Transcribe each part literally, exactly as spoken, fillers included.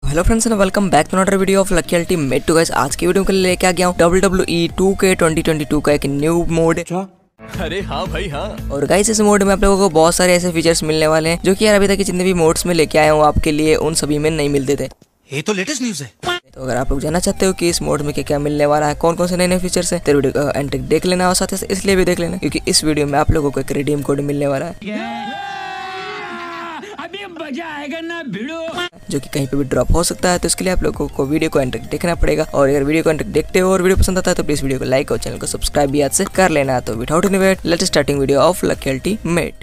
Hello friends and welcome back to another video of Lucky Ultimate two guys. आज की video के लिए लेके आ गया हूं W W E two K twenty twenty two का एक न्यू मोड। अरे हाँ भाई हाँ। और गाइस इस मोड में आप लोगों को बहुत सारे ऐसे फीचर्स मिलने वाले हैं जो कि यार अभी तक के जितने भी मोड्स में लेके आए हूँ आपके लिए उन सभी में नहीं मिलते थे। ये तो लेटेस्ट न्यूज़ है। तो अगर आप लोग जानना चाहते हो कि इस मोड में क्या क्या मिलने वाला है, कौन कौन से नए नए फीचर्स हैं, तो वीडियो को एंड तक देख लेना और साथ ही इसलिए भी देख लेना क्योंकि इस वीडियो में आप लोगों को एक रिडीम कोड मिलने वाला है अभी मजा आएगा ना भिड़ो, जो कि कहीं पे भी ड्रॉप हो सकता है। तो इसके लिए आप लोगों को वीडियो को एंड तक देखना पड़ेगा। और अगर वीडियो को एंड तक देखते हो और वीडियो पसंद आता है तो प्लीज वीडियो को लाइक और चैनल को सब्सक्राइब भी याद से कर लेना। तो without any wait let's starting video of Lucky Ultimate.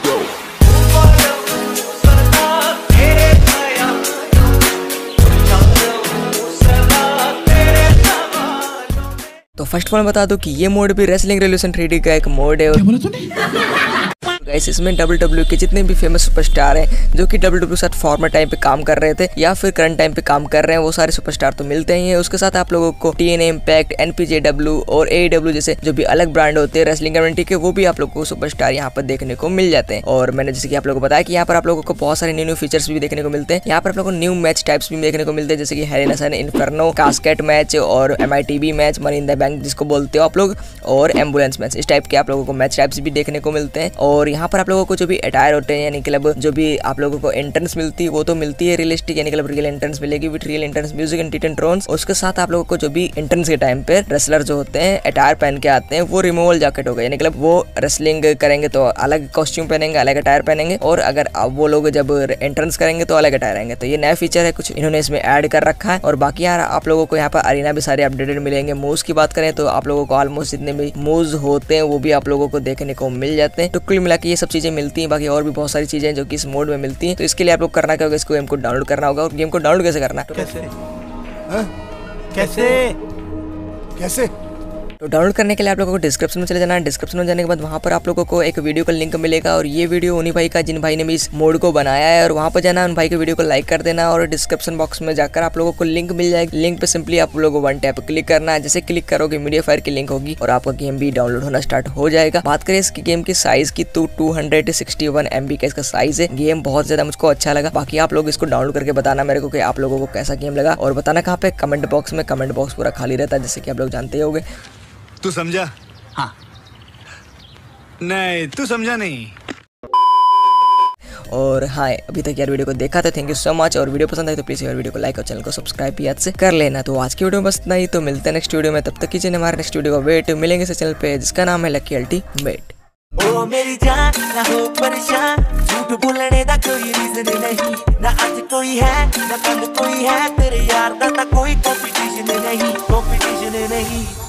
तो फर्स्ट ऑफ ऑल बता दूं कि ये मोड भी रेसलिंग रेवोल्यूशन थ्री डी का एक मोड है। क्या बोला तूने? गाइस इसमें डब्ल्यू डब्ल्यू के जितने भी फेमस सुपरस्टार हैं जो कि डब्ल्यू डब्ल्यू के साथ फॉर्मर टाइम पे काम कर रहे थे या फिर करंट टाइम पे काम कर रहे हैं, वो सारे सुपरस्टार तो मिलते ही हैं। उसके साथ आप लोगों को T N A impact, N P J W और ए ई डब्ल्यू जैसे जो भी अलग ब्रांड होते हैं रेसलिंग कम्युनिटी के, वो भी आप लोगों को सुपरस्टार यहाँ पर देखने को मिल जाते हैं। और मैंने जैसे कि आप लोगों को बताया कि यहाँ पर आप लोगों को बहुत सारे न्यू न्यू फीचर्स भी देखने को मिलते हैं। यहाँ पर आप लोगों को न्यू मैच टाइप्स भी देखने को मिलते हैं जैसे कि hell in a cell, inferno, casket match और M I T B match, money in the bank जिसको बोलते हो आप लोग, और एम्बुलेंस मैच। इस टाइप के आप लोगों को मैच टाइप्स भी देखने को मिलते हैं। और यहाँ पर आप लोगों को जो भी अटायर होते हैं यानी कि मतलब जो भी आप लोगों को एंट्रेंस मिलती है वो तो मिलती है रियलिस्टिक, यानी कि मतलब रियल एंट्रेंस मिलेगी with real entrance music and titantrons. उसके साथ आप लोगों को जो भी एंट्रेंस के टाइम पे रेसलर जो होते हैं अटायर पहन के आते हैं वो रिमूवल जैकेट होगा, यानी कि मतलब वो रेसलिंग करेंगे तो अलग कॉस्ट्यूम पहनेंगे, अलग अटायर पहनेंगे, और अगर वो लोग जब एंट्रेंस करेंगे तो अलग अटायर आएंगे। तो ये नया फीचर है, कुछ इन्होंने इसमें ऐड कर रखा है। और बाकी यार आप लोगों को यहाँ पर अरीना भी सारे अपडेटेड मिलेंगे। मूव्स की बात करें तो आप लोगों को ऑलमोस्ट जितने भी मूव्स होते हैं वो भी आप लोगों को देखने को मिल जाते हैं। तो कुल मिला के ये सब चीजें मिलती हैं। बाकी और भी बहुत सारी चीजें जो कि इस मोड में मिलती हैं। तो इसके लिए आप लोग करना क्या होगा, इसको गेम को डाउनलोड करना होगा। और गेम को डाउनलोड कैसे करना है? कैसे कैसे कैसे तो डाउनलोड करने के लिए आप लोगों को डिस्क्रिप्शन में चले जाना है। डिस्क्रिप्शन में जाने के बाद वहाँ पर आप लोगों को एक वीडियो का लिंक मिलेगा और ये वीडियो उन्हीं भाई का जिन भाई ने भी इस मोड को बनाया है। और वहाँ पर जाना, उन भाई के वीडियो को लाइक कर देना और डिस्क्रिप्शन बॉक्स में जाकर आप लोगों को लिंक मिल जाएगी। लिंक पे सिंपली आप लोगों को वन टैप क्लिक करना है। जैसे क्लिक करोगे मीडिया फायर की लिंक होगी और आपका गेम भी डाउनलोड होना स्टार्ट हो जाएगा। बात करें इसकी गेम की साइज की तो two hundred sixty one M B का इसका साइज है। गेम बहुत ज्यादा मुझको अच्छा लगा। बाकी आप लोग इसको डाउनलोड करके बताना मेरे को कि आप लोगों को कैसा गेम लगा, और बताना कहाँ पे, कमेंट बॉक्स में। कमेंट बॉक्स पूरा खाली रहता है जैसे कि आप लोग जानते होंगे। तू समझा? हाँ नहीं तू समझा नहीं। और हाँ अभी तक यार वीडियो को देखा था, थैंक यू सो मच। और वीडियो पसंद आई तो प्लीज यार वीडियो को लाइक और चैनल को सब्सक्राइब भी याद से कर लेना। तो आज की वीडियो में बस इतना ही। तो मिलते हैं नेक्स्ट वीडियो में, तब तक कीजिए हमारे नेक्स्ट वीडियो का वेट। मिलेंगे इस चैनल पे जिसका नाम है लकी अल्टीमेट। ओ मेरी जान ना हो परेशान, झूठ बोलने दा कोई रीजन नहीं, ना आज कोई है ना कल कोई है, तेरे यार दा कोई कंपटीशन नहीं, कंपटीशन नहीं।